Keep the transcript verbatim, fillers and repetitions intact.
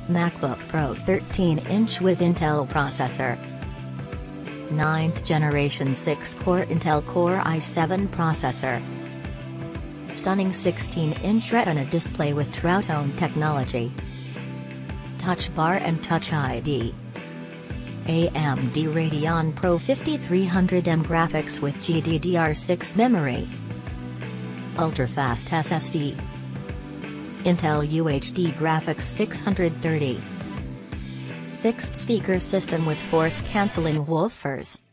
MacBook Pro thirteen inch with Intel processor. ninth generation six core Intel Core i seven processor. Stunning sixteen inch Retina display with True-Tone technology. Touch bar and Touch I D. A M D Radeon Pro fifty-three hundred M graphics with G D D R six memory. Ultrafast S S D. Intel U H D Graphics six thirty. six speaker system with force cancelling woofers.